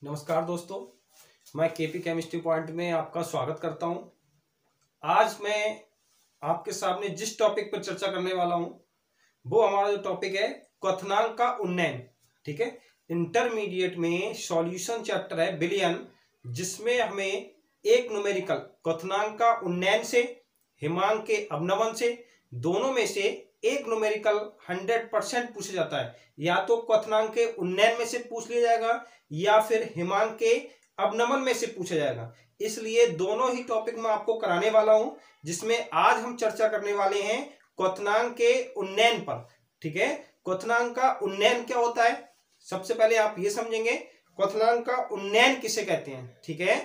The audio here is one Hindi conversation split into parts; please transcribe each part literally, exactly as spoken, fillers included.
नमस्कार दोस्तों, मैं केपी केमिस्ट्री पॉइंट में आपका स्वागत करता हूं। आज मैं आपके सामने जिस टॉपिक पर चर्चा करने वाला हूं वो हमारा जो टॉपिक है क्वथनांक का उन्नयन। ठीक है, इंटरमीडिएट में सॉल्यूशन चैप्टर है बिलियन, जिसमें हमें एक न्यूमेरिकल क्वथनांक का उन्नयन से हिमांक के अवनमन से दोनों में से एक न्यूमेरिकल हंड्रेड परसेंट पूछा जाता है। या तो क्वथनांक के उन्नयन में से पूछ लिया जाएगा या फिर हिमांक के अवनमन में से पूछा जाएगा। इसलिए दोनों ही टॉपिक मैं आपको कराने वाला हूं, जिसमें आज हम चर्चा करने वाले हैं क्वथनांक के उन्नयन पर। ठीक है, क्वथनांक का उन्नयन क्या होता है, सबसे पहले आप ये समझेंगे क्वथनांक का उन्नयन किसे कहते हैं। ठीक है,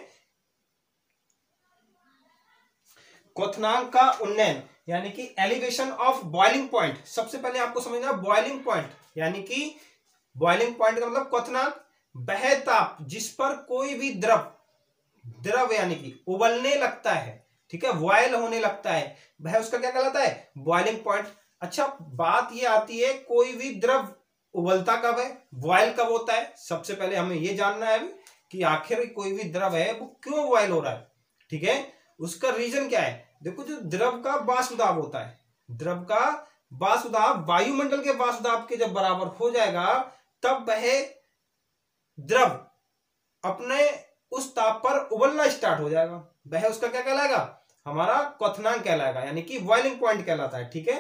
क्वथनांक का उन्नयन यानी कि एलिवेशन ऑफ बॉइलिंग पॉइंट। सबसे पहले आपको समझना बॉइलिंग पॉइंट यानी कि बॉइलिंग पॉइंट का मतलब क्वथनांक वह ताप जिस पर कोई भी द्रव द्रव यानी कि उबलने लगता है। ठीक है, बॉयल होने लगता है, वह उसका क्या कहलाता है, बॉइलिंग पॉइंट। अच्छा, बात ये आती है कोई भी द्रव उबलता कब है, बॉयल कब होता है। सबसे पहले हमें ये जानना है कि आखिर कोई भी द्रव है वो क्यों बॉयल हो रहा है। ठीक है, उसका रीजन क्या है। देखो, जो द्रव का वाष्प दाब होता है, द्रव का वाष्प दाब वायुमंडल के वाष्प दाब के जब बराबर हो जाएगा तब वह द्रव अपने उस ताप पर उबलना स्टार्ट हो जाएगा। वह उसका क्या कहलाएगा, हमारा क्वथनांक कहलाएगा, यानी कि बॉइलिंग पॉइंट कहलाता है। ठीक है,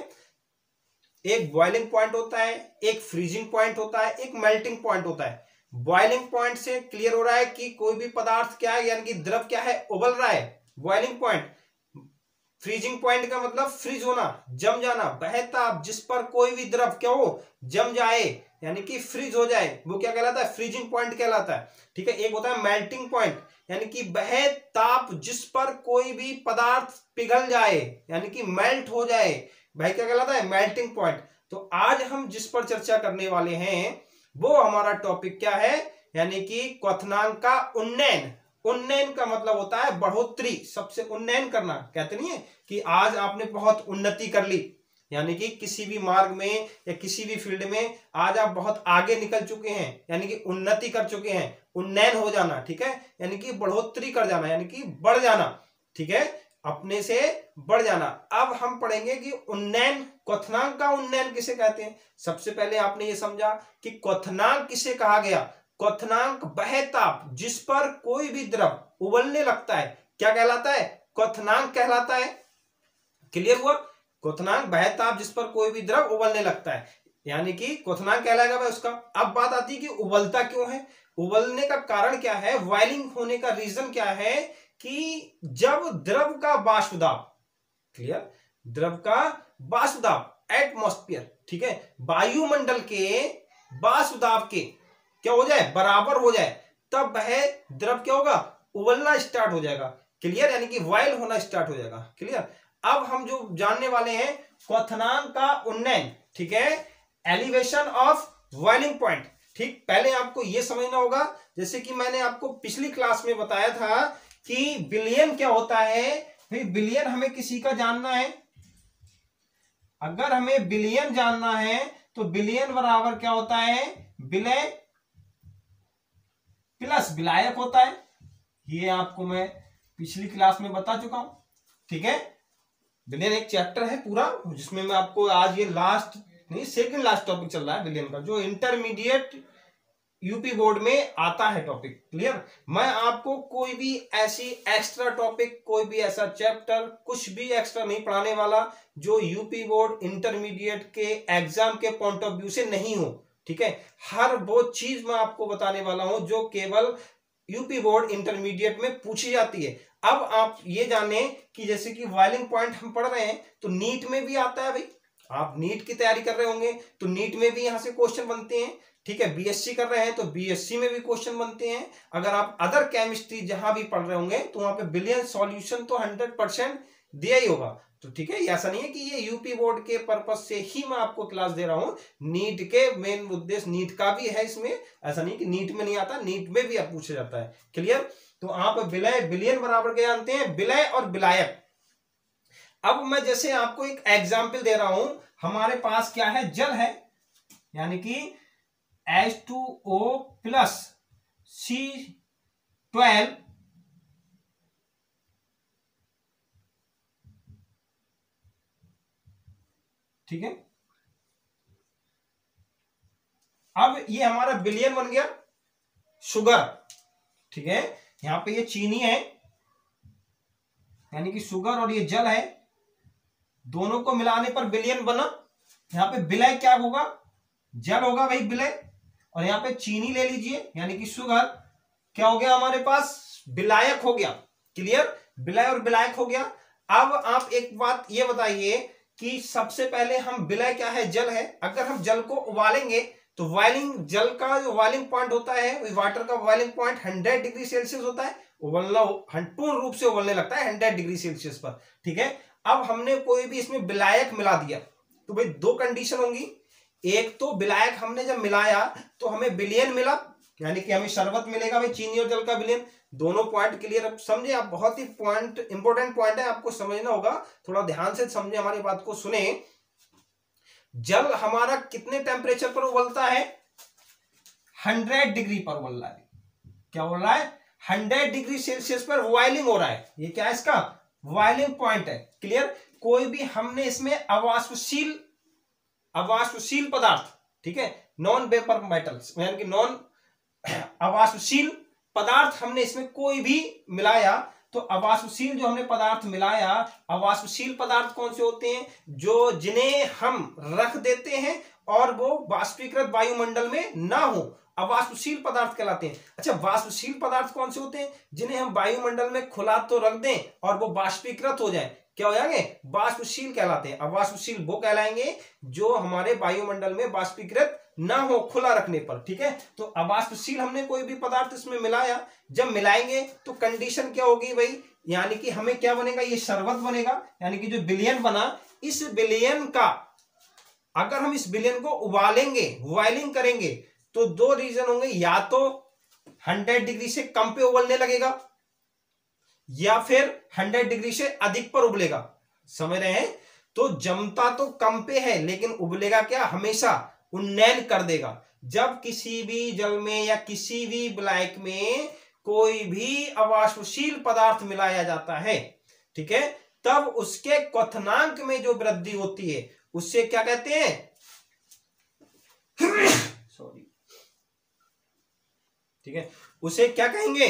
एक बॉइलिंग पॉइंट होता है, एक फ्रीजिंग पॉइंट होता है, एक मेल्टिंग पॉइंट होता है। बॉइलिंग पॉइंट से क्लियर हो रहा है कि कोई भी पदार्थ क्या है, यानी कि द्रव क्या है, उबल रहा है, बॉइलिंग पॉइंट। फ्रीजिंग पॉइंट का मतलब फ्रीज होना, जम जाना, वह ताप जिस पर कोई भी द्रव क्या हो, जम जाए यानी कि फ्रीज हो जाए, वो क्या कहलाता है, फ्रीजिंग पॉइंट कहलाता है। ठीक है, एक होता है मेल्टिंग पॉइंट यानी कि वह ताप जिस पर कोई भी पदार्थ पिघल जाए यानी कि मेल्ट हो जाए, वह क्या कहलाता है, मेल्टिंग पॉइंट। तो आज हम जिस पर चर्चा करने वाले हैं वो हमारा टॉपिक क्या है, यानी कि क्वथनांक का उन्नयन। उन्नयन का मतलब होता है बढ़ोतरी, सबसे उन्नयन करना। कहते नहीं है कि आज आपने बहुत उन्नति कर ली, यानी कि किसी भी मार्ग में या किसी भी फील्ड में आज आप बहुत आगे निकल चुके हैं, यानी कि उन्नति कर चुके हैं। उन्नयन हो जाना, ठीक है, यानी कि बढ़ोतरी कर जाना, यानी कि बढ़ जाना। ठीक है, अपने से बढ़ जाना। अब हम पढ़ेंगे कि उन्नयन, क्वथनांक का उन्नयन किसे कहते हैं। सबसे पहले आपने ये समझा कि क्वथनांक किसे कहा गया। क्वथनांक वह ताप जिस पर कोई भी द्रव उबलने लगता है क्या कहलाता है, क्वथनांक कहलाता है। क्लियर हुआ, क्वथनांक वह ताप जिस पर कोई भी द्रव उबलने लगता है, यानी कि क्वथनांक कहलाएगा वह उसका। अब बात आती है कि उबलता क्यों है, उबलने का कारण क्या है, बॉइलिंग होने का रीजन क्या है कि जब द्रव का वाष्प दाब, क्लियर, द्रव का वाष्प दाब एटमॉस्फेयर, ठीक है, वायुमंडल के वाष्प दाब के क्या हो जाए, बराबर हो जाए, तब वह द्रव क्या होगा, उबलना स्टार्ट हो जाएगा। क्लियर, यानी कि बॉयल होना स्टार्ट हो जाएगा। क्लियर, अब हम जो जानने वाले हैं क्वथनांक का उन्नयन। ठीक है, एलिवेशन ऑफ बॉइलिंग पॉइंट। ठीक, पहले आपको यह समझना होगा, जैसे कि मैंने आपको पिछली क्लास में बताया था कि बिलियन क्या होता है। भाई बिलियन हमें किसी का जानना है, अगर हमें बिलियन जानना है तो बिलियन बराबर क्या होता है, विलय प्लस विलायक होता है। ये आपको मैं पिछली क्लास में बता चुका हूं। ठीक है, बिलियन एक चैप्टर है पूरा, जिसमें मैं आपको आज ये लास्ट नहीं सेकंड लास्ट टॉपिक चल रहा है बिलियन का, जो इंटरमीडिएट यूपी बोर्ड में आता है टॉपिक। क्लियर, मैं आपको कोई भी ऐसी एक्स्ट्रा टॉपिक, कोई भी ऐसा चैप्टर, कुछ भी एक्स्ट्रा नहीं पढ़ाने वाला जो यूपी बोर्ड इंटरमीडिएट के एग्जाम के पॉइंट ऑफ व्यू से नहीं हो। ठीक है, हर वो चीज मैं आपको बताने वाला हूं जो केवल यूपी बोर्ड इंटरमीडिएट में पूछी जाती है। अब आप ये जाने कि जैसे कि बॉइलिंग पॉइंट हम पढ़ रहे हैं तो नीट में भी आता है। भाई आप नीट की तैयारी कर रहे होंगे तो नीट में भी यहां से क्वेश्चन बनते हैं। ठीक है, बीएससी कर रहे हैं तो बीएससी में भी क्वेश्चन बनते हैं। अगर आप अदर केमिस्ट्री जहां भी पढ़ रहे होंगे तो वहां पे बिलियन सॉल्यूशन तो हंड्रेड परसेंट दिया ही होगा। तो ठीक है, ऐसा नहीं है कि ये यूपी बोर्ड के पर्पज से ही मैं आपको क्लास दे रहा हूं, नीट के मेन उद्देश्य नीट का भी है इसमें। ऐसा नहीं कि नीट में नहीं आता, नीट में भी आप पूछा जाता है। क्लियर, तो आप विलय बिलियन बराबर क्या जानते हैं, विलय और विलायक। अब मैं जैसे आपको एक एग्जाम्पल दे रहा हूं, हमारे पास क्या है, जल है, यानी कि H two O plus C twelve ठीक है। अब ये हमारा बिलियन बन गया शुगर, ठीक है। यहां पे ये चीनी है यानी कि शुगर और ये जल है, दोनों को मिलाने पर बिलियन बना। यहां पे विलय क्या होगा, जल होगा भाई विलय, और यहां पे चीनी ले लीजिए यानी कि शुगर, क्या हो गया हमारे पास, विलायक हो गया। क्लियर, विलय और विलायक हो गया। अब आप एक बात ये बताइए कि सबसे पहले हम, विलय क्या है, जल है। अगर हम जल को उबालेंगे तो बॉइलिंग, जल का जो बॉइलिंग पॉइंट होता है, वाटर का boiling point hundred degree Celsius होता है, उबलना पूर्ण रूप से उबलने लगता है हंड्रेड डिग्री सेल्सियस पर, ठीक है। अब हमने कोई भी इसमें विलायक मिला दिया तो भाई दो कंडीशन होंगी, एक तो विलायक हमने जब मिलाया तो हमें विलियन मिला, यानी कि हमें शरबत मिलेगा भाई, चीनी और जल का विलियन। दोनों पॉइंट क्लियर, अब समझे आप, बहुत ही पॉइंट इंपॉर्टेंट पॉइंट है, आपको समझना होगा, थोड़ा ध्यान से समझे, हमारी बात को सुने। जल हमारा कितने टेम्परेचर पर उबलता है, हंड्रेड डिग्री पर उबल रहा है। क्या बोल रहा है, हंड्रेड डिग्री सेल्सियस पर बॉइलिंग हो रहा है। ये क्या है, इसका बॉइलिंग पॉइंट है। क्लियर, कोई भी हमने इसमें अवाष्पशील, अवाष्पशील पदार्थ, ठीक है, नॉन वेपर मेटल्स यानी कि नॉन अवाष्पशील पदार्थ हमने इसमें कोई भी मिलाया तो अवाष्पशील जो हमने पदार्थ मिलाया, अवाष्पशील पदार्थ कौन से होते हैं, जो जिन्हें हम रख देते हैं और वो वाष्पीकृत वायुमंडल में ना हो, अवाष्पशील पदार्थ कहलाते हैं। अच्छा, वाष्पशील पदार्थ कौन से होते हैं, जिन्हें हम वायुमंडल में खुला तो रख दें और वो वाष्पीकृत हो जाए, क्या हो जाएंगे, वाष्पशील कहलाते हैं। अवाष्पशील वो कहलाएंगे जो हमारे वायुमंडल में वाष्पीकृत ना हो खुला रखने पर, ठीक है। तो अवाष्पशील हमने कोई भी पदार्थ इसमें मिलाया, जब मिलाएंगे तो कंडीशन क्या होगी भाई, यानी कि हमें क्या बनेगा, ये शरबत बनेगा, यानी कि जो विलियन बना, इस विलियन का अगर हम इस विलियन को उबालेंगे, बॉइलिंग करेंगे तो दो रीजन होंगे, या तो हंड्रेड डिग्री से कम पे उबलने लगेगा या फिर हंड्रेड डिग्री से अधिक पर उबलेगा। समझ रहे हैं, तो जमता तो कम पे है लेकिन उबलेगा क्या, हमेशा उन्नयन कर देगा। जब किसी भी जल में या किसी भी विलायक में कोई भी अवाष्पशील पदार्थ मिलाया जाता है, ठीक है, तब उसके क्वथनांक में जो वृद्धि होती है उससे क्या कहते हैं, सॉरी, ठीक है, उसे क्या कहेंगे,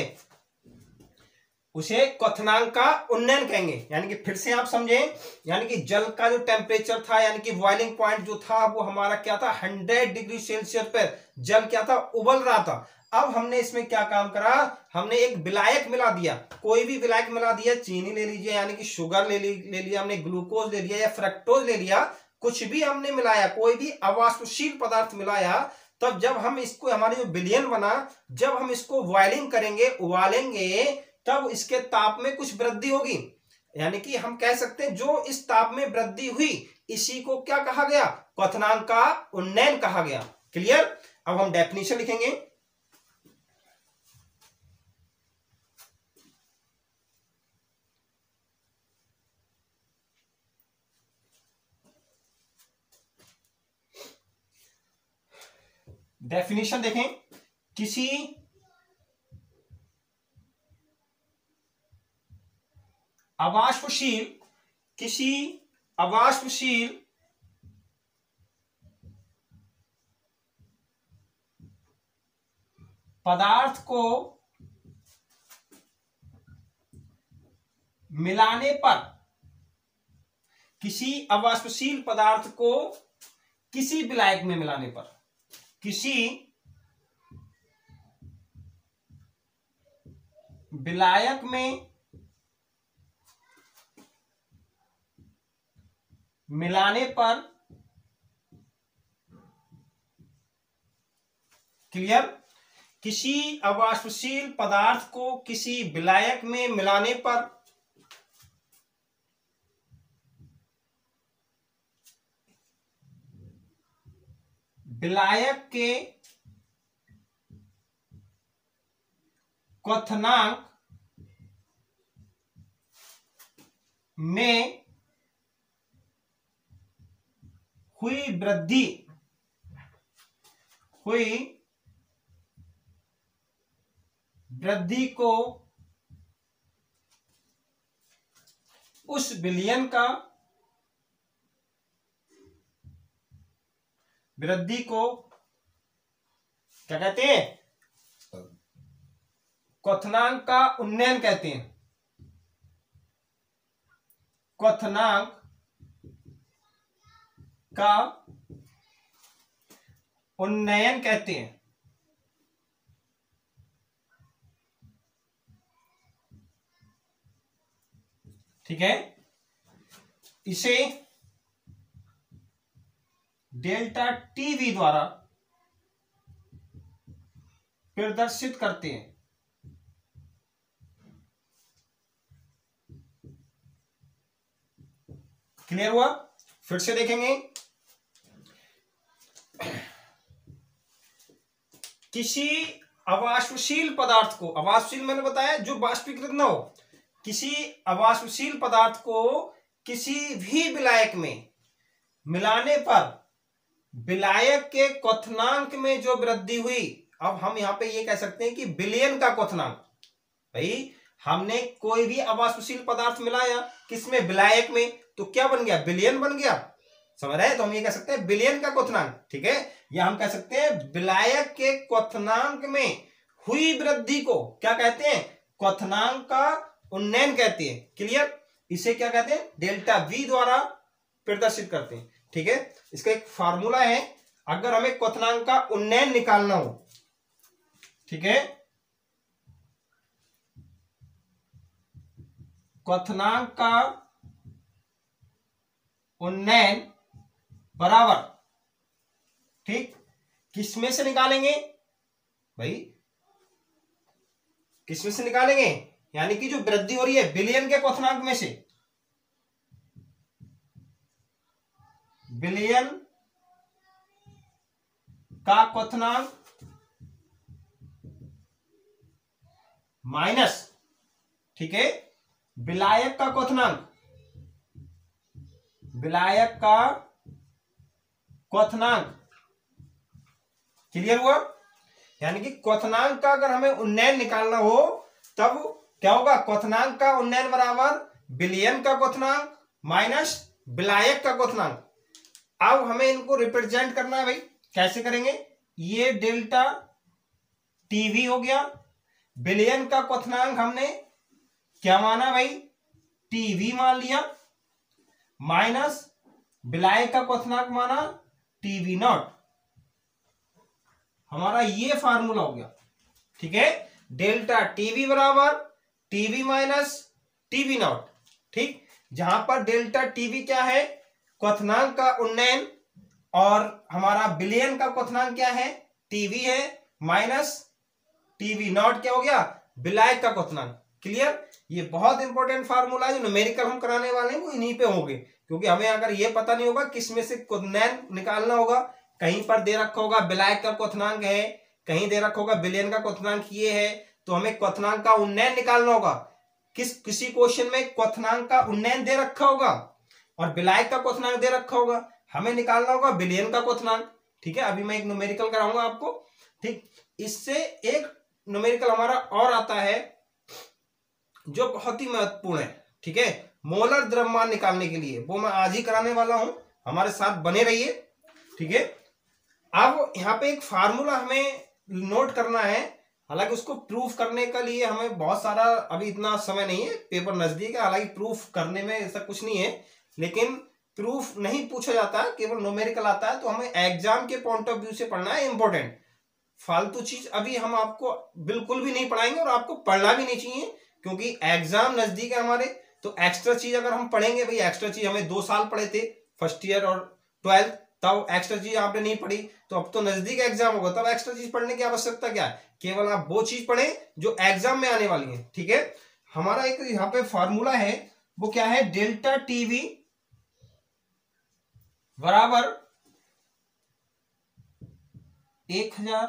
उसे क्वथनांक का उन्नयन कहेंगे। यानी कि फिर से आप समझे, यानी कि जल का जो टेम्परेचर था, यानी कि बॉइलिंग पॉइंट जो था वो हमारा क्या था, हंड्रेड डिग्री सेल्सियस पर जल क्या था, उबल रहा था। अब हमने इसमें क्या काम करा, हमने एक विलायक मिला दिया, कोई भी विलायक मिला दिया, चीनी ले लीजिए यानी कि शुगर ले ली ले लिया हमने, ग्लूकोज ले लिया या फ्रक्टोज ले लिया, कुछ भी हमने मिलाया, कोई भी अवाष्पशील पदार्थ मिलाया, तब जब हम इसको, हमारे जो विलियन बना, जब हम इसको बॉइलिंग करेंगे, उबालेंगे, तब इसके ताप में कुछ वृद्धि होगी। यानी कि हम कह सकते हैं जो इस ताप में वृद्धि हुई इसी को क्या कहा गया, क्वथनांक का उन्नयन कहा गया। क्लियर, अब हम डेफिनेशन लिखेंगे। डेफिनेशन देखें, किसी अवाष्पशील, किसी अवाष्पशील पदार्थ को मिलाने पर, किसी अवाष्पशील पदार्थ को किसी विलायक में मिलाने पर, किसी विलायक में मिलाने पर, क्लियर, किसी अवाष्पशील पदार्थ को किसी विलायक में मिलाने पर विलायक के क्वथनांक में हुई वृद्धि, हुई वृद्धि को उस विलयन का वृद्धि को क्या कहते हैं? क्वथनांक का उन्नयन कहते हैं। क्वथनांक का उन्नयन कहते हैं। ठीक है, इसे डेल्टा टीवी द्वारा प्रदर्शित करते हैं। क्लियर हुआ? फिर से देखेंगे। किसी अवाष्पशील पदार्थ को, अवाष्पशील मैंने बताया जो वाष्पीकृत न हो, किसी अवाष्पशील पदार्थ को किसी भी विलायक में मिलाने पर विलायक के क्वथनांक में जो वृद्धि हुई, अब हम यहां पे ये कह सकते हैं कि विलयन का क्वथनांक। भाई हमने कोई भी अवाष्पशील पदार्थ मिलाया किसमें? विलायक में, तो क्या बन गया? विलयन बन गया। समझ रहे हैं? तो हम ये कह सकते हैं विलयन का क्वथनांक। ठीक है, या हम कह सकते हैं विलायक के क्वथनांक में हुई वृद्धि को क्या कहते हैं? क्वथनांक का उन्नयन कहते हैं। क्लियर? इसे क्या कहते हैं? डेल्टा वी द्वारा प्रदर्शित करते हैं। ठीक है, इसका एक फार्मूला है, अगर हमें क्वथनांक का उन्नयन निकालना हो, ठीक है, क्वथनांक का उन्नयन बराबर, ठीक, किसमें से निकालेंगे भाई? किसमें से निकालेंगे? यानी कि जो वृद्धि हो रही है विलयन के क्वथनांक में से, विलयन का क्वथनांक माइनस, ठीक है, विलायक का क्वथनांक, विलायक का क्वथनांक। क्लियर हुआ? यानी कि क्वथनांक का अगर हमें उन्नयन निकालना हो तब क्या होगा? क्वथनांक का उन्नयन बराबर विलयन का क्वथनांक माइनस विलायक का क्वथनांक। अब हमें इनको रिप्रेजेंट करना है भाई, कैसे करेंगे? ये डेल्टा टीवी हो गया, विलयन का क्वथनांक हमने क्या माना भाई? टीवी मान लिया, माइनस विलायक का क्वथनांक माना टीवी नॉट। हमारा ये फार्मूला हो गया। ठीक है, डेल्टा टीवी बराबर टीवी माइनस टीवी नॉट। ठीक, जहां पर डेल्टा टीवी क्या है? क्वथनांक का उन्नयन, और हमारा विलयन का क्वथनांक क्या है? टीवी है, माइनस टीवी नॉट क्या हो गया? विलायक का क्वथनांक। क्लियर? ये बहुत इंपॉर्टेंट फार्मूला है, जो न्यूमेरिकल हम कराने वाले हैं वो इन्हीं पे होंगे, क्योंकि हमें अगर ये पता नहीं होगा किसमें से उन्नयन निकालना होगा, कहीं पर दे रखा होगा विलायक का क्वथनांक है, कहीं दे रखा होगा विलयन का क्वथनांक ये है, तो हमें क्वथनांक का उन्नयन निकालना होगा। किस किसी क्वेश्चन में क्वथनांक का उन्नयन दे रखा होगा और विलायक का क्वथनांक दे रखा होगा, हमें निकालना होगा विलयन का क्वथनांक। ठीक है, अभी मैं एक न्यूमेरिकल कराऊंगा आपको। ठीक, इससे एक न्यूमेरिकल हमारा और आता है जो बहुत ही महत्वपूर्ण है। ठीक है, मोलर द्रव्यमान निकालने के लिए, वो मैं आज ही कराने वाला हूं, हमारे साथ बने रहिए। ठीक है, अब यहाँ पे एक फार्मूला हमें नोट करना है, हालांकि उसको प्रूफ करने के लिए हमें बहुत सारा अभी इतना समय नहीं है, पेपर नजदीक है, हालांकि प्रूफ करने में ऐसा कुछ नहीं है, लेकिन प्रूफ नहीं पूछा जाता है, केवल न्यूमेरिकल आता है, तो हमें एग्जाम के पॉइंट ऑफ व्यू से पढ़ना है। इंपॉर्टेंट फालतू चीज अभी हम आपको बिल्कुल भी नहीं पढ़ाएंगे और आपको पढ़ना भी नहीं चाहिए, क्योंकि एग्जाम नजदीक है हमारे। तो एक्स्ट्रा चीज अगर हम पढ़ेंगे, भाई एक्स्ट्रा चीज हमें दो साल पढ़े थे, फर्स्ट ईयर और ट्वेल्थ, तब एक्स्ट्रा चीज आपने नहीं पढ़ी, तो अब तो नजदीक एग्जाम होगा, तब एक्स्ट्रा चीज पढ़ने की आवश्यकता क्या है? केवल आप वो चीज पढ़ें जो एग्जाम में आने वाली है। ठीक है, हमारा एक यहाँ पे फॉर्मूला है, वो क्या है? डेल्टा टीवी बराबर एक हजार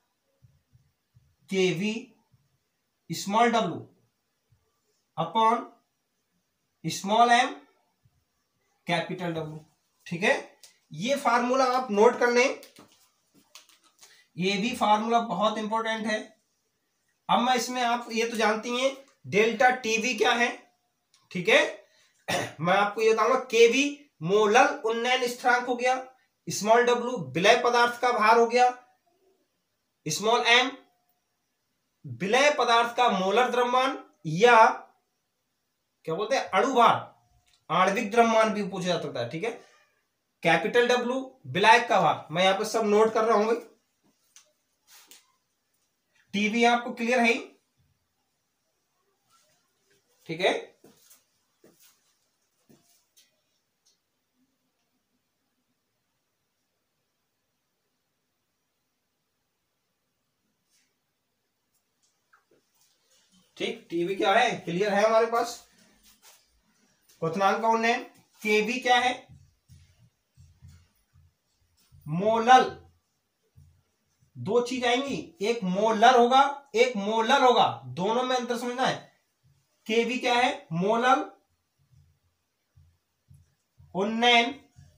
KV small W upon small M capital W. ठीक है, ये फार्मूला आप नोट कर लें, ये भी फार्मूला बहुत इंपॉर्टेंट है। अब मैं इसमें, आप ये तो जानती हैं डेल्टा टीवी क्या है, ठीक है। मैं आपको ये बताऊंगा केवी मोलर उन्नयन स्थिरांक हो गया, स्मॉल डब्ल्यू विलय पदार्थ का भार हो गया, स्मॉल एम विलय पदार्थ का मोलर द्रव्यमान या क्या बोलते हैं अणुभार, आणविक द्रव्यमान भी पूछा जा सकता है, ठीक है। कैपिटल डब्ल्यू विलायक का भार, मैं यहां पे सब नोट कर रहा हूं भाई। टीवी आपको क्लियर है, ठीक है। ठीक, टीवी क्या है, क्लियर है हमारे पास। क्वथनांक का उन्नयन, केवी क्या है, मोलल, दो चीज आएंगी, एक मोलर होगा एक मोलर होगा, दोनों में अंतर समझना है। केवी क्या है, मोलल उन्नयन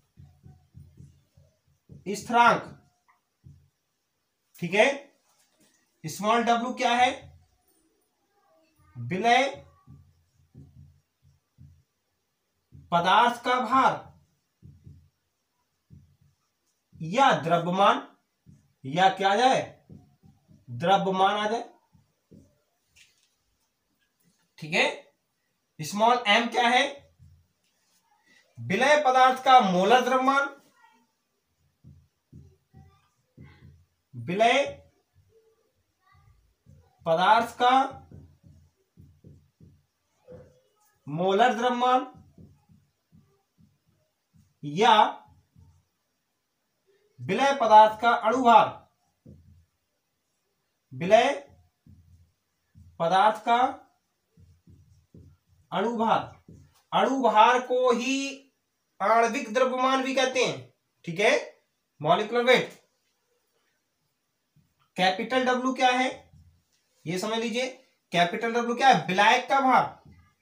स्थिरांक, ठीक है। स्मॉल डब्ल्यू क्या है, विलय पदार्थ का भार या द्रव्यमान, या क्या आ जाए द्रव्यमान आ जाए, ठीक है। स्मॉल एम क्या है, विलय पदार्थ का मोलर द्रव्यमान, विलय पदार्थ का मोलर द्रव्यमान या विलय पदार्थ का अणुभार, विलय पदार्थ का अणुभार, अणुभार को ही आणविक द्रव्यमान भी कहते हैं, ठीक है, मॉलिक्यूलर वेट। कैपिटल डब्ल्यू क्या है, ये समझ लीजिए, कैपिटल डब्ल्यू क्या है, विलायक का भार,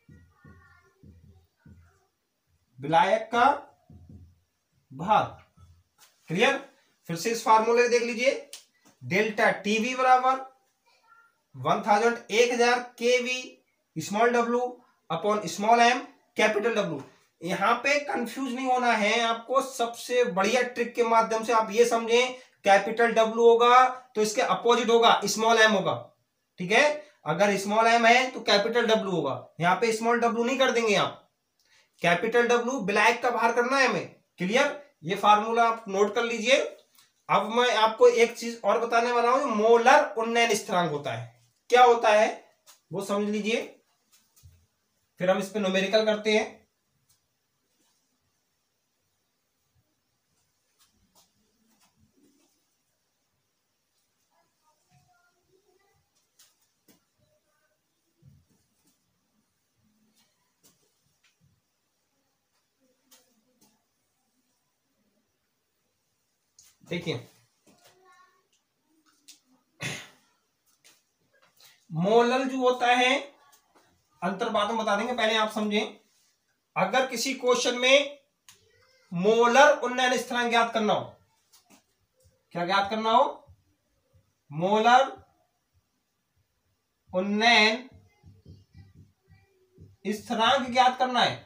विलायक का भार, क्लियर। फिर से इस फार्मूले देख लीजिए, डेल्टा टीवी बराबर वन थाउजेंड एक हजार K V small W upon small M capital W. यहां पे कंफ्यूज नहीं होना है आपको, सबसे बढ़िया ट्रिक के माध्यम से आप ये समझें, कैपिटल डब्ल्यू होगा तो इसके अपोजिट होगा स्मॉल एम होगा, ठीक है। अगर स्मॉल एम है तो कैपिटल डब्ल्यू होगा, यहां पे स्मॉल डब्ल्यू नहीं कर देंगे आप, कैपिटल डब्ल्यू विलायक का भार करना है हमें, क्लियर। ये फार्मूला आप नोट कर लीजिए। अब मैं आपको एक चीज और बताने वाला हूं, मोलर उन्नयन स्थिरांक होता है, क्या होता है वो समझ लीजिए, फिर हम इस पे न्यूमेरिकल करते हैं। देखिए, मोलर जो होता है, अंतर बाद में बता देंगे, पहले आप समझें। अगर किसी क्वेश्चन में मोलर उन्नयन स्थिरांक ज्ञात करना हो, क्या ज्ञात करना हो, मोलर उन्नयन स्थिरांक ज्ञात करना है,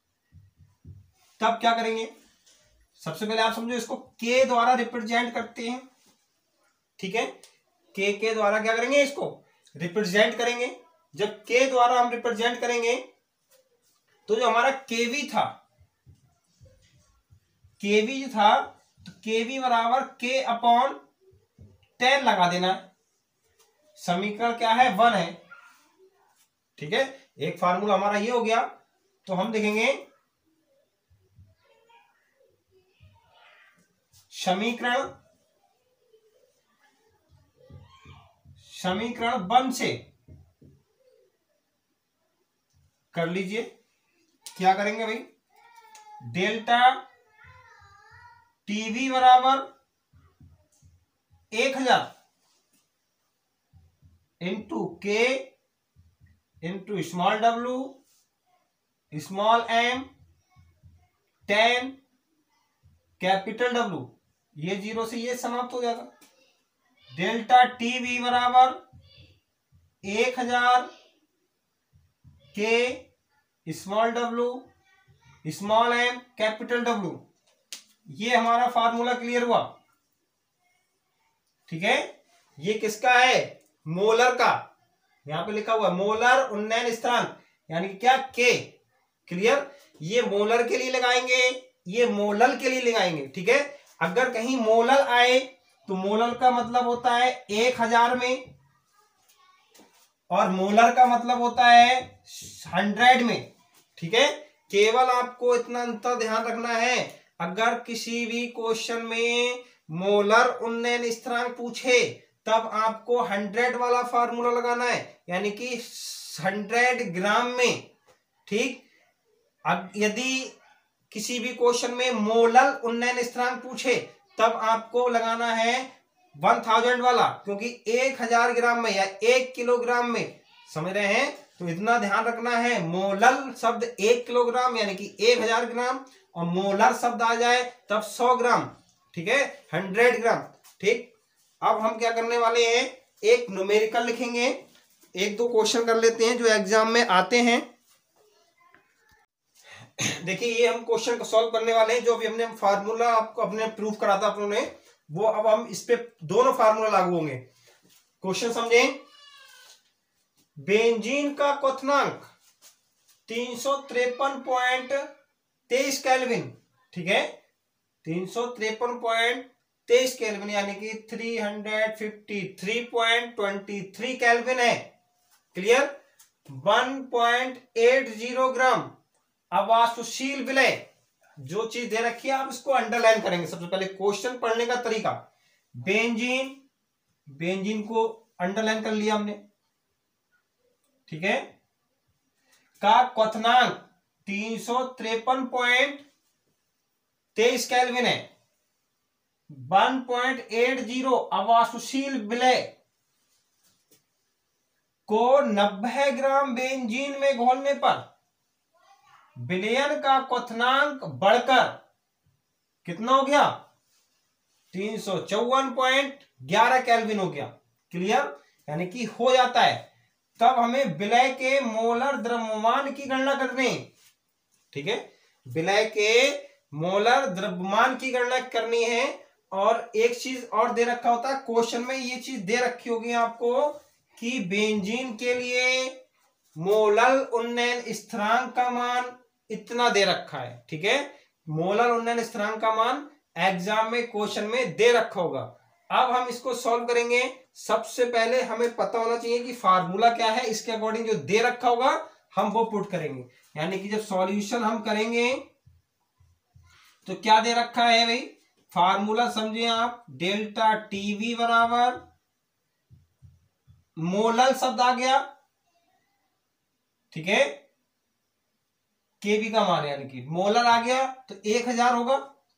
तब क्या करेंगे, सबसे पहले आप समझो, इसको के द्वारा रिप्रेजेंट करते हैं, ठीक है। के के द्वारा क्या करेंगे, इसको रिप्रेजेंट करेंगे। जब के द्वारा हम रिप्रेजेंट करेंगे तो जो हमारा केवी था, केवी जो था, तो केवी बराबर के अपॉन टेन लगा देना, समीकरण क्या है, वन है, ठीक है। एक फार्मूला हमारा ये हो गया। तो हम देखेंगे समीकरण समीकरण वन से कर लीजिए, क्या करेंगे भाई, डेल्टा टीवी बराबर एक हजार into K into small W small M ten capital W, ये जीरो से ये समाप्त हो जाएगा। डेल्टा टीवी बराबर एक हजार K small W small M capital W, ये हमारा फार्मूला क्लियर हुआ। ठीक है, ये किसका है? मोलर का। यहां पे लिखा हुआ है मोलर उन्नयन स्थिरांक, यानी कि क्या? के। क्लियर? ये मोलर के लिए लगाएंगे, ये मोलल के लिए लगाएंगे। ठीक है, अगर कहीं मोलल आए तो मोलल का मतलब होता है एक हजार में, और मोलर का मतलब होता है हंड्रेड में। ठीक है, केवल आपको इतना अंतर ध्यान रखना है, अगर किसी भी क्वेश्चन में मोलर उन्नयन स्थिरांक पूछे तब आपको हंड्रेड वाला फार्मूला लगाना है, यानी कि हंड्रेड ग्राम में। ठीक, अब यदि किसी भी क्वेश्चन में मोलल उन्नयन स्थिरांक पूछे तब आपको लगाना है वन थाउजेंड वाला, क्योंकि एक हजार ग्राम में या एक किलोग्राम में, समझ रहे हैं? तो इतना ध्यान रखना है, मोलल शब्द एक किलोग्राम यानी कि एक हजार ग्राम, और मोलर शब्द आ जाए तब सौ ग्राम। ठीक है, हंड्रेड ग्राम। ठीक, अब हम क्या करने वाले हैं, एक न्यूमेरिकल लिखेंगे, एक दो क्वेश्चन कर लेते हैं जो एग्जाम में आते हैं। देखिए, ये हम क्वेश्चन को सॉल्व करने वाले हैं, जो अभी हमने फार्मूला आपको अपने प्रूफ करा था अपनों ने, वो अब हम इस पे दोनों फार्मूला लागू होंगे। क्वेश्चन समझें। बेंजीन का क्वथनांक तीन सौ तिरपन पॉइंट तेईस केल्विन। ठीक है, तीन सौ तिरपन पॉइंट तेईस केल्विन यानी कि तीन सौ तिरेपन पॉइंट दो तीन केल्विन है। क्लियर? एक पॉइंट आठ शून्य ग्राम अवाष्पशील विलय, जो चीज दे रखी है आप इसको अंडरलाइन करेंगे। सबसे पहले क्वेश्चन पढ़ने का तरीका, बेंजीन, बेंजीन को अंडरलाइन कर लिया हमने। ठीक है, का क्वथनांक तीन सौ तिरपन पॉइंट तेईस केल्विन है, एक पॉइंट आठ शून्य अवाष्पशील विलय को नब्बे ग्राम बेंजीन में घोलने पर विलयन का क्वथनांक बढ़कर कितना हो गया? तीन सौ चौवन पॉइंट ग्यारह केल्विन हो गया। क्लियर? यानी कि हो जाता है। तब हमें विलय के मोलर द्रव्यमान की गणना करनी। ठीक है, विलय के मोलर द्रव्यमान की गणना करनी है। और एक चीज और दे रखा होता है क्वेश्चन में, ये चीज दे रखी होगी आपको कि बेंजीन के लिए मोलल उन्नयन स्थिरांक का मान इतना दे रखा है। ठीक है, मोलर उन्नयन स्थिरांक का मान एग्जाम में क्वेश्चन में दे रखा होगा। अब हम इसको सॉल्व करेंगे। सबसे पहले हमें पता होना चाहिए कि फार्मूला क्या है, इसके अकॉर्डिंग जो दे रखा होगा हम वो पुट करेंगे। यानी कि जब सॉल्यूशन हम करेंगे तो क्या दे रखा है भाई, फार्मूला समझिए आप, डेल्टा टीवी बराबर मोलल शब्द आ गया। ठीक है, केवी का मान यानी कि मोलर आ गया तो एक हजार होगा,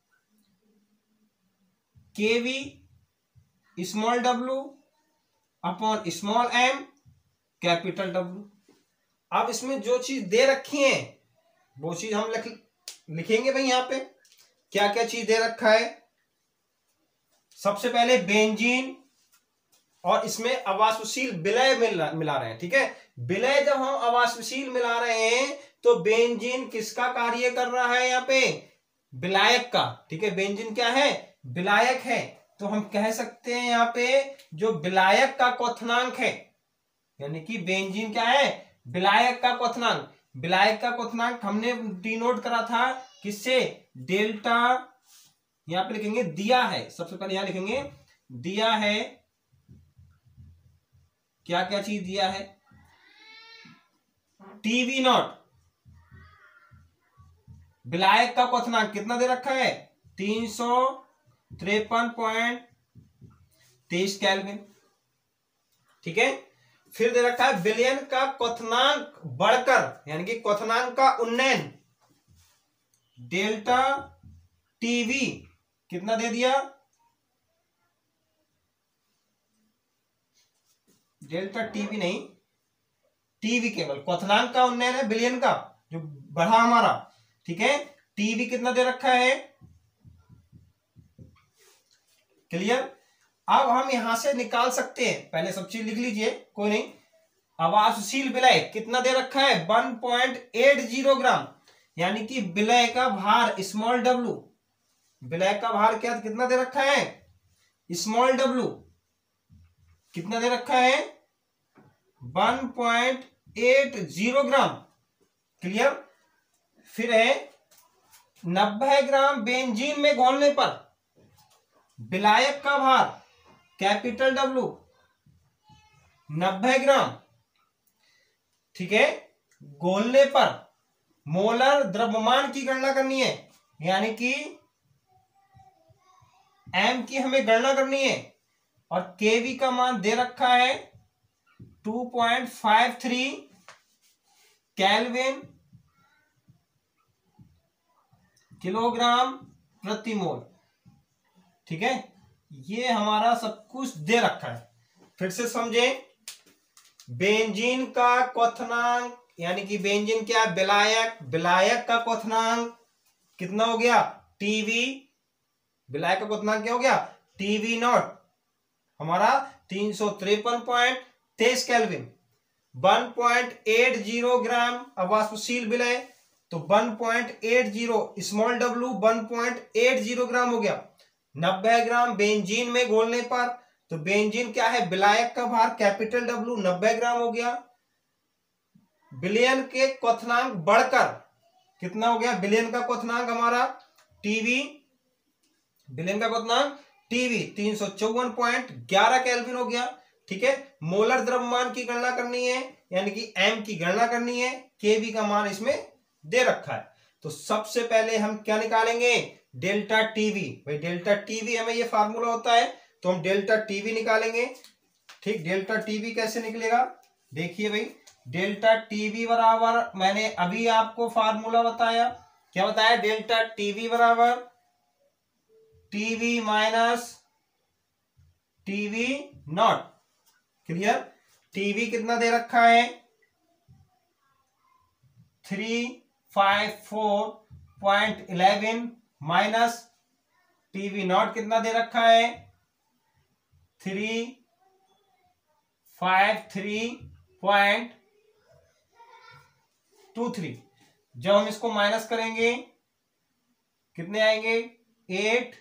KV small W upon small M capital W. अब इसमें जो चीज दे रखी है वो चीज हम लिख लिखेंगे भाई। यहां पे क्या क्या चीज दे रखा है, सबसे पहले बेंजीन, और इसमें अवाष्पशील विलय मिला मिला रहे हैं। ठीक है, विलय जब हम अवाष्पशील मिला रहे हैं तो बेंजीन किसका कार्य कर रहा है? यहाँ पे विलायक का। ठीक है, बेंजीन क्या है? विलायक है। तो हम कह सकते हैं यहाँ पे जो विलायक का क्वथनांक है, यानी कि बेंजीन क्या है? विलायक का क्वथनांक। विलायक का क्वथनांक हमने डिनोट करा था किससे? डेल्टा, यहां पे लिखेंगे दिया है, सबसे पहले यहां लिखेंगे दिया है। क्या क्या चीज दिया है? टीवी नॉट, विलायक का क्वथनांक कितना दे रखा है? तीन सौ तिरपन पॉइंट तेईस केल्विन। ठीक है, फिर दे रखा है विलयन का क्वथनांक बढ़कर, यानी कि क्वथनांक का उन्नयन, डेल्टा टीवी कितना दे दिया? डेल्टा टीवी नहीं, टीवी केवल क्वथनांक का उन्नयन है, विलयन का जो बढ़ा हमारा। ठीक है, टीवी कितना दे रखा है? क्लियर? अब हम यहां से निकाल सकते हैं, पहले सब चीज लिख लीजिए, कोई नहीं। अवाष्पशील विलय कितना दे रखा है, one point eight zero gram, यानी कि विलय का भार स्मॉल डब्लू, विलय का भार क्या कितना दे रखा है, स्मॉल डब्लू कितना दे रखा है, one point eight zero gram. Clear. फिर है नब्बे ग्राम बेंजीन में घोलने पर विलायक का भार कैपिटल डब्लू नब्बे ग्राम, ठीक है। घोलने पर मोलर द्रव्यमान की गणना करनी है, यानी कि एम की हमें गणना करनी है, और केवी का मान दे रखा है two point five three kelvin kilogram प्रति मोल, ठीक है। ये हमारा सब कुछ दे रखा है। फिर से समझे, बेंजीन का क्वथनांक, यानी कि बेंजीन क्या, विलायक, विलायक का क्वथनांक कितना हो गया, टीवी, विलायक का क्वथनांक क्या हो गया, टीवी नॉट हमारा तीन सौ तिरपन पॉइंट तेईस kelvin, one point eight zero gram अवाष्पशील विलय, तो one point eight zero small W one point eight zero gram हो गया। नब्बे ग्राम बेंजीन में घोलने पर, तो बेंजीन क्या है, विलायक का भार कैपिटल डब्लू नब्बे ग्राम हो गया। विलयन के क्वथनांक बढ़कर कितना हो गया, विलयन का क्वथनांक हमारा टीवी, विलयन का क्वथनांक टीवी तीन सौ चौवन पॉइंट ग्यारह केल्विन हो गया, ठीक है। मोलर द्रव्यमान की गणना करनी है, यानी कि एम की गणना करनी है, केवी का मान इसमें दे रखा है। तो सबसे पहले हम क्या निकालेंगे, डेल्टा टीवी। भाई डेल्टा टीवी हमें ये फार्मूला होता है, तो हम डेल्टा टीवी निकालेंगे, ठीक। डेल्टा टीवी कैसे निकलेगा, देखिए भाई, डेल्टा टीवी बराबर, मैंने अभी आपको फार्मूला बताया, क्या बताया, डेल्टा टीवी बराबर TV minus TV nought. Clear. TV कितना दे रखा है, three five four point eleven minus TV nought कितना दे रखा है, three five three point two three. जब हम इसको माइनस करेंगे कितने आएंगे, eight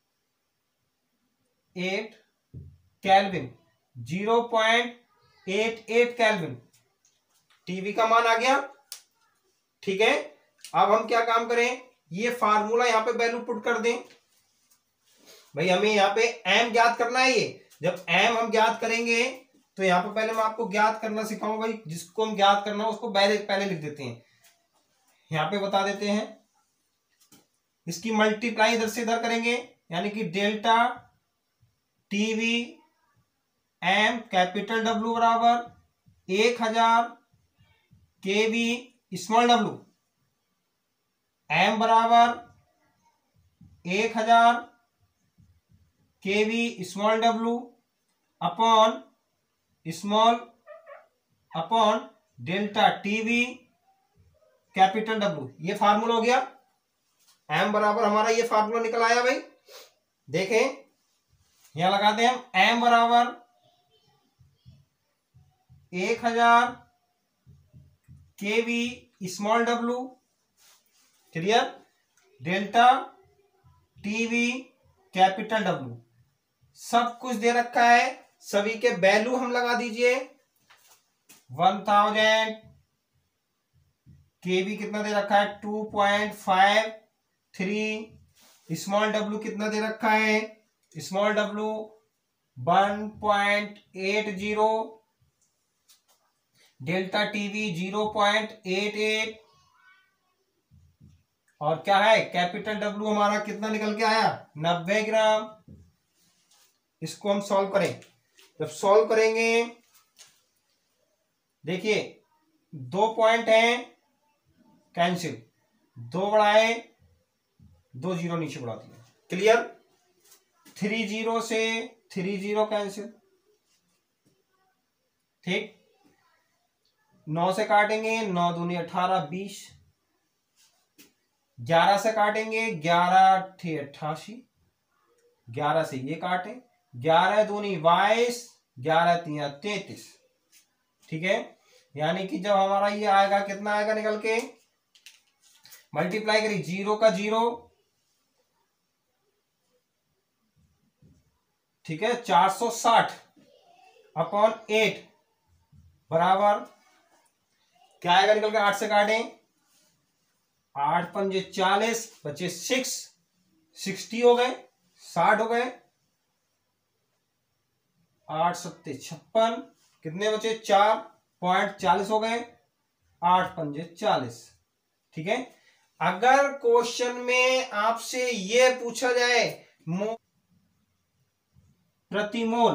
eight kelvin, zero point eight eight kelvin TV का मान आ गया, ठीक है। अब हम क्या काम करें, ये फार्मूला यहां पे वैल्यू पुट कर दें। भाई हमें यहाँ पे एम ज्ञात करना है, ये जब एम हम ज्ञात करेंगे तो यहाँ पे पहले मैं आपको ज्ञात करना सिखाऊंगा। भाई जिसको हम ज्ञात करना है उसको पहले पहले लिख देते हैं, यहाँ पे बता देते हैं। इसकी मल्टीप्लाई इधर से इधर करेंगे, यानी कि delta TV M capital W बराबर एक हजार केवी स्मॉल डब्ल्यू, एम बराबर एक हजार KV small W upon small upon delta TV capital W. ये फार्मूला हो गया, एम बराबर हमारा ये फार्मूला निकल आया। भाई देखें, यहां लगाते हैं हम, एम बराबर एक हजार KV small W, clear, delta TV capital W, सब कुछ दे रखा है। सभी के वैल्यू हम लगा दीजिए, वन थाउजेंड केवी कितना दे रखा है, two point five three, small W कितना दे रखा है, small W one point eight zero, delta TV zero point eight eight, और क्या है कैपिटल डब्ल्यू हमारा कितना निकल के आया, नब्बे ग्राम। इसको हम सॉल्व करें, जब सॉल्व करेंगे देखिए दो पॉइंट है कैंसिल, दो बढ़ाए दो जीरो नीचे बढ़ा दिया, क्लियर। थ्री जीरो से थ्री जीरो कैंसिल, ठीक। नौ से काटेंगे, नौ दूनी अठारह बीस, ग्यारह से काटेंगे, ग्यारह अठे अट्ठासी, ग्यारह से ये काटे, ग्यारह दूनी बाईस, ग्यारह तीन तैतीस, ठीक है, यानी कि जब हमारा ये आएगा कितना आएगा निकल के, मल्टीप्लाई करिए जीरो का जीरो, ठीक है, चार सौ साठ अपॉन एट बराबर क्या आएगा निकल के, आठ से काटें, आठ पंजे चालीस, बचे सिक्स, सिक्सटी हो गए, साठ हो गए, आठ सत्ते छप्पन, कितने बचे, चार पॉइंट चालीस हो गए, आठ पंजे चालीस। ठीक है, अगर क्वेश्चन में आपसे ये पूछा जाए मोल प्रति मोल,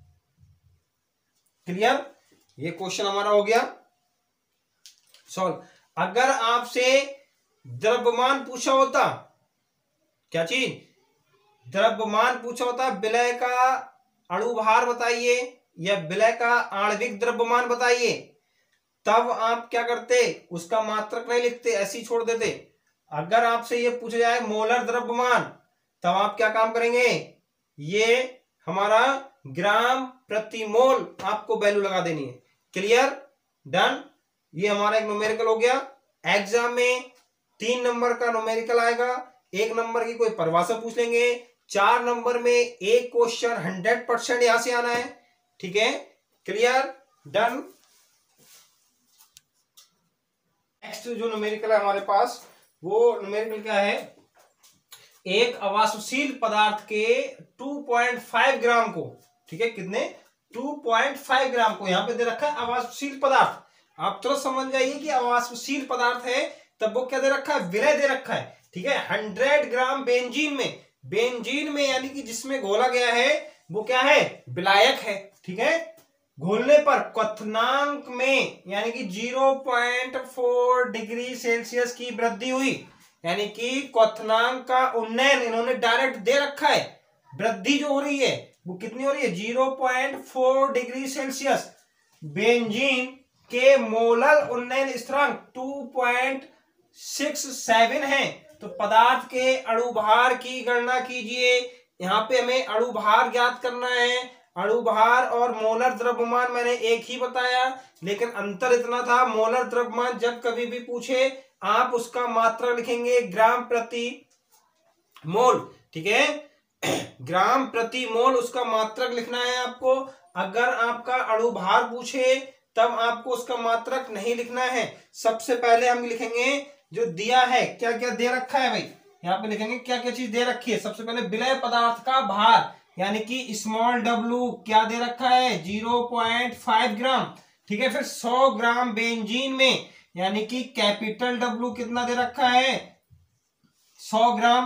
क्लियर, ये क्वेश्चन हमारा हो गया सॉल्व। अगर आपसे द्रव्यमान पूछा होता, क्या चीज, द्रव्यमान पूछा होता, विलय का अणुभार बताइए या विलय का आणविक द्रव्यमान बताइए, तब आप क्या करते, उसका मात्रक नहीं लिखते, ऐसे ही छोड़ देते। अगर आपसे ये पूछा जाए मोलर द्रव्यमान, तब आप क्या काम करेंगे, ये हमारा ग्राम प्रति मोल आपको वैल्यू लगा देनी है। Clear, done. ये हमारा एक न्यूमेरिकल हो गया। एग्जाम में तीन नंबर का न्यूमेरिकल आएगा, एक नंबर की कोई परिभाषा पूछ लेंगे, चार नंबर में एक क्वेश्चन हंड्रेड परसेंट यहां से आना है। ठीक है, क्लियर, डन। नेक्स्ट जो न्यूमेरिकल है हमारे पास, वो न्यूमेरिकल क्या है, एक अवाष्पशील पदार्थ के टू पॉइंट फाइव ग्राम को, ठीक है, कितने, टू पॉइंट फाइव ग्राम को यहां पे दे रखा है अवाष्पशील पदार्थ। आप तो समझ जाइए कि अवाष्पशील पदार्थ है, तब वो क्या दे रखा है, विलय दे रखा है। ठीक है, हंड्रेड ग्राम बेंजीन में, बेंजीन में यानी कि जिसमें घोला गया है वो क्या है, विलायक है। ठीक है, घोलने पर क्वथनांक में यानी कि zero point four degree Celsius की वृद्धि हुई, यानी कि क्वथनांक का उन्नयन इन्होंने डायरेक्ट दे रखा है। वृद्धि जो हो रही है वो कितनी हो रही है, zero point four degree Celsius. Benzene के मोलर उन्नयन स्थिरांक टू पॉइंट सिक्स सेवन है। तो पदार्थ के अणुभार की गणना कीजिए। यहाँ पे हमें अणुभार ज्ञात करना है। अणुभार और मोलर द्रव्यमान मैंने एक ही बताया, लेकिन अंतर इतना था, मोलर द्रव्यमान जब कभी भी पूछे आप उसका मात्रा लिखेंगे ग्राम प्रति मोल। ठीक है, ग्राम प्रति मोल उसका मात्रक लिखना है आपको। अगर आपका अणुभार पूछे तब आपको उसका मात्रक नहीं लिखना है। सबसे पहले हम लिखेंगे जो दिया है, क्या क्या दे रखा है भाई, यहाँ पे लिखेंगे क्या क्या चीज दे रखी है। सबसे पहले विलय पदार्थ का भार यानी कि स्मॉल डब्लू क्या दे रखा है, जीरो पॉइंट फाइव ग्राम। ठीक है, फिर सौ ग्राम बेंजीन में यानी कि कैपिटल डब्लू कितना दे रखा है, सौ ग्राम।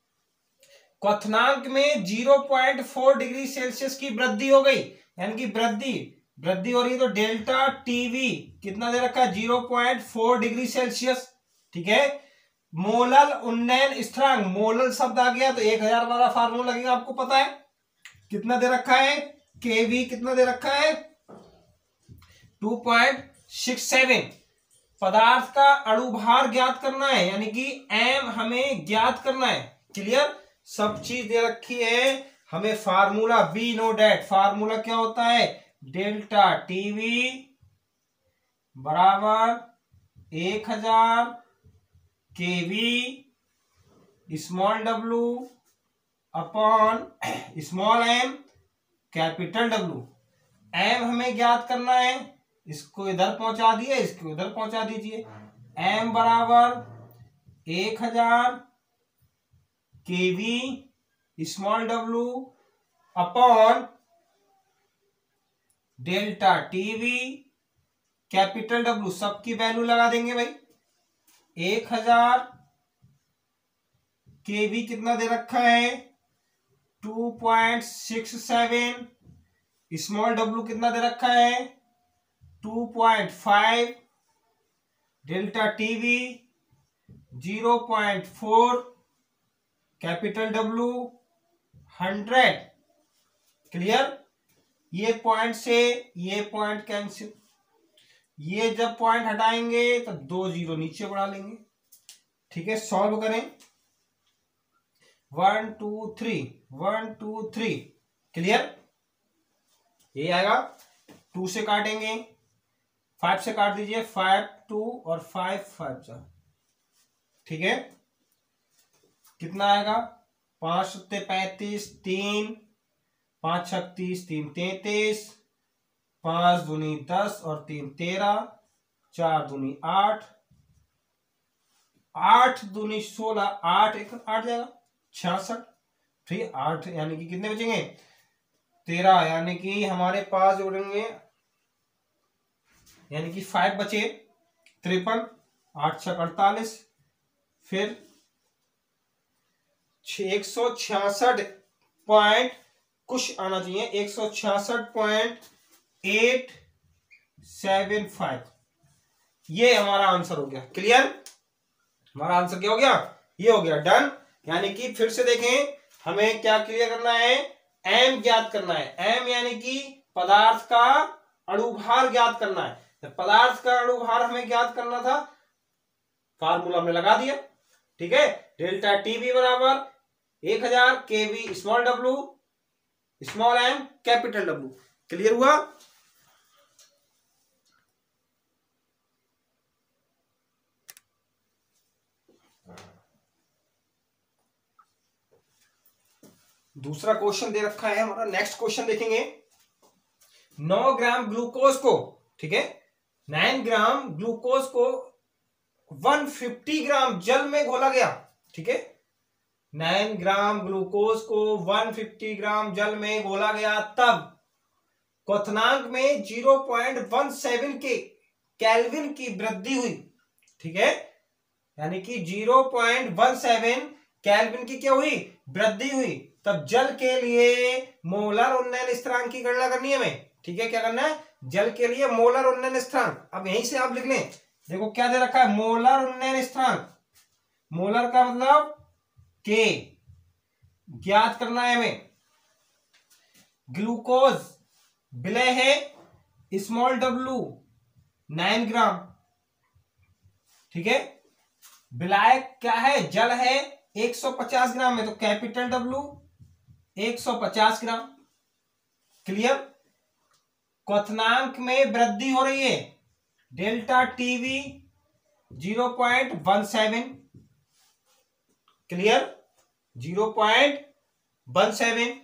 क्वथनांक में zero point four degree Celsius की वृद्धि हो गई, यानी कि वृद्धि वृद्धि हो रही है, तो डेल्टा टीवी कितना दे रखा है, zero point four degree Celsius. ठीक है, मोलल उन्नयन स्थिरांक, मोलल शब्द आ गया तो एक हजार वाला फार्मूला लगेगा, आपको पता है कितना दे रखा है, केवी कितना दे रखा है, टू पॉइंट सिक्स सेवन। पदार्थ का अणुभार ज्ञात करना है, यानी कि एम हमें ज्ञात करना है। क्लियर, सब चीज दे रखी है, हमें formula be noted, formula क्या होता है, डेल्टा टीवी बराबर एक हजार KV small W upon small M capital W. M हमें ज्ञात करना है, इसको इधर पहुंचा दिए, इसको इधर पहुंचा दीजिए। एम बराबर एक हजार KV small W upon delta TV capital W, सबकी वैल्यू लगा देंगे भाई। एक हजार केवी कितना दे रखा है, two point six seven. Small W कितना दे रखा है, two point five. Delta TV zero point four, capital W hundred. Clear, ये पॉइंट से ये पॉइंट कैंसिल, ये जब पॉइंट हटाएंगे तो दो जीरो नीचे बढ़ा लेंगे। ठीक है, सॉल्व करें, one two three, one two three. Clear, ये आएगा, टू से काटेंगे फाइव से काट दीजिए, फाइव टू और फाइव फाइव जा, ठीक है, कितना आएगा, पांच सत्ते पैंतीस, तीन पांच छत्तीस, तीन तैतीस, पांच दूनी दस और तीन तेरह, चार दूनी आठ, आठ दूनी सोलह, आठ एक आठ जाएगा छियासठ, ठीक है, आठ यानी कि कितने बचेंगे, तेरह, यानी कि हमारे पास जोड़ेंगे, यानी कि फाइव बचे, तिरपन, आठ छह अड़तालीस, फिर एक सौ छियासठ पॉइंट कुछ आना चाहिए, एक सौ छियासठ पॉइंट एट सेवन फाइव, ये हमारा आंसर हो गया। क्लियर, हमारा आंसर क्या हो गया, ये हो गया, डन। यानी कि फिर से देखें, हमें क्या क्लियर करना है, एम ज्ञात करना है। एम यानी कि पदार्थ का अणुभार ज्ञात करना है। पदार्थ का अणुभार हमें ज्ञात करना था, फार्मूला हमने लगा दिया, ठीक है, डेल्टा टीवी बराबर एक हजार K V small W small M capital W. Clear हुआ, दूसरा क्वेश्चन दे रखा है हमारा। नेक्स्ट क्वेश्चन देखेंगे, नौ ग्राम ग्लूकोज को, ठीक है, नाइन ग्राम ग्लूकोज को वन फिफ्टी ग्राम जल में घोला गया, ठीक है, नाइन ग्राम ग्लूकोज को वन फिफ्टी ग्राम जल में घोला गया, तब क्वथनांक में zero point one seven K kelvin की वृद्धि हुई, ठीक है, यानी कि zero point one seven kelvin की क्या हुई, वृद्धि हुई। तब जल के लिए मोलर उन्नयन स्थिरांक की गणना करनी है हमें, ठीक है, क्या करना है, जल के लिए मोलर उन्नयन स्थिरांक। अब यहीं से आप लिख लें, देखो क्या दे रखा है, मोलर उन्नयन स्थिरांक, मोलर का मतलब के, ज्ञात करना है हमें। ग्लूकोज विलय है स्मॉल डब्ल्यू नाइन ग्राम, ठीक है, विलायक क्या है, जल है एक सौ पचास ग्राम में, तो कैपिटल डब्ल्यू एक सौ पचास ग्राम। क्लियर, क्वथनांक में वृद्धि हो रही है, delta TV zero point one seven. Clear, zero point one seven.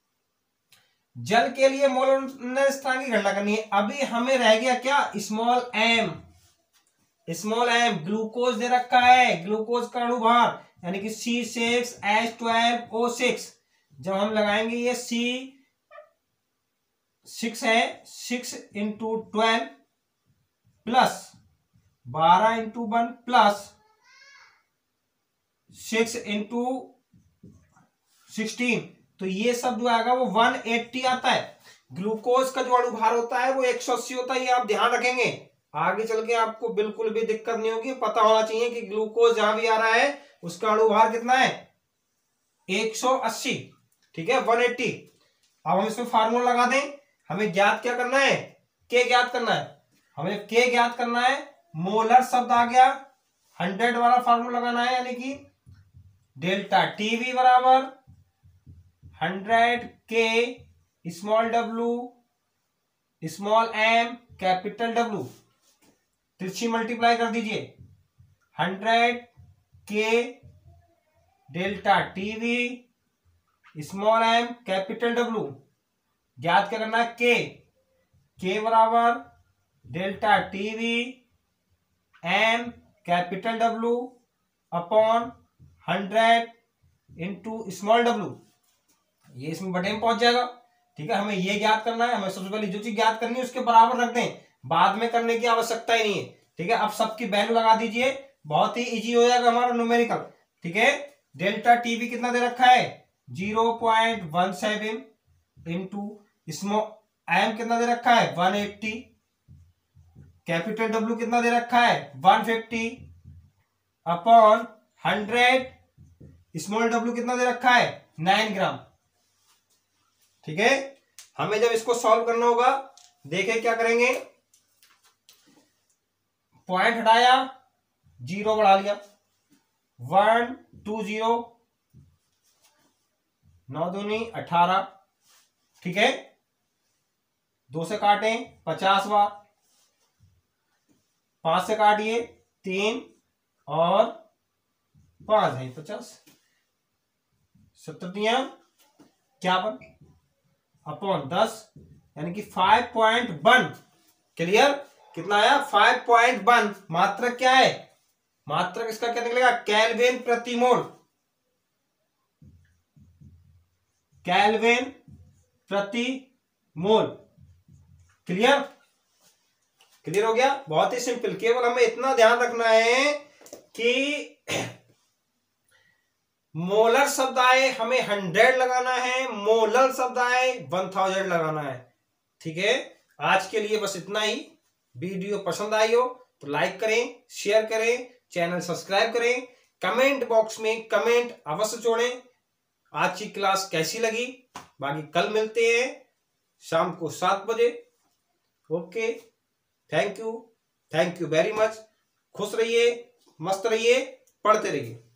जल के लिए मोलर स्थान की गणना करनी है। अभी हमें रह गया क्या, small M, small M glucose दे रखा है, ग्लूकोज का अणुभार यानी कि C six H twelve O six. जब हम लगाएंगे ये सी सिक्स है, सिक्स इंटू ट्वेल्व प्लस बारह into one plus six into sixteen, तो ये सब जो आएगा वो वन एट्टी आता है। ग्लूकोज का जो अणुभार होता है वो एक सौ अस्सी होता है, ये आप ध्यान रखेंगे, आगे चल के आपको बिल्कुल भी दिक्कत नहीं होगी। पता होना चाहिए कि ग्लूकोज जहां भी आ रहा है उसका अणुभार कितना है, एक सौ अस्सी, ठीक है, वन एट्टी। अब हम इसमें फार्मूला लगा दें, हमें ज्ञात क्या करना है, के ज्ञात करना है, हमें के ज्ञात करना है। मोलर शब्द आ गया, हंड्रेड वाला फार्मूला लगाना है, यानी कि डेल्टा टीवी बराबर hundred K small W small M capital W, तिरछी मल्टीप्लाई कर दीजिए, hundred K delta TV small M capital W. ज्ञात क्या करना है, के, के बराबर delta TV M capital W upon hundred into small W, ये इसमें बटे में पहुंच जाएगा, ठीक है। हमें ये ज्ञात करना है, हमें सबसे पहले जो चीज ज्ञात करनी है उसके बराबर रख दें, बाद में करने की आवश्यकता ही नहीं है, ठीक है। अब सबकी वैल्यू लगा दीजिए, बहुत ही इजी हो जाएगा हमारा न्यूमेरिकल, ठीक है। डेल्टा टीवी कितना दे रखा है, zero point one seven into small M कितना दे रखा है, वन एट्टी, कैपिटल डब्ल्यू कितना दे रखा है, one fifty upon hundred, small W कितना दे रखा है, नाइन ग्राम, ठीक है। हमें जब इसको सॉल्व करना होगा, देखें क्या करेंगे, पॉइंट हटाया, जीरो बढ़ा लिया, वन टू जीरो, नौ दूनी अठारह, ठीक है, दो से काटें पचास बार, पांच से काटिए, तीन और पांच है पचास, सत्तर दिया इक्यावन अपॉन दस, यानी कि फाइव पॉइंट वन। क्लियर? कितना आया? Five point one. मात्रक क्या है? मात्रक इसका क्या निकलेगा? केल्विन प्रति मोल, केल्विन प्रति मोल। क्लियर? क्लियर हो गया? बहुत ही सिंपल। केवल हमें इतना ध्यान रखना है कि मोलर शब्द आए हमें हंड्रेड लगाना है, मोलर शब्द आए वन थाउजेंड लगाना है। ठीक है, आज के लिए बस इतना ही। वीडियो पसंद आई हो तो लाइक करें, शेयर करें, चैनल सब्सक्राइब करें, कमेंट बॉक्स में कमेंट अवश्य जोड़ें आज की क्लास कैसी लगी। बाकी कल मिलते हैं शाम को सात बजे। Okay, thank you, thank you very much. खुश रहिए, मस्त रहिए, पढ़ते रहिए।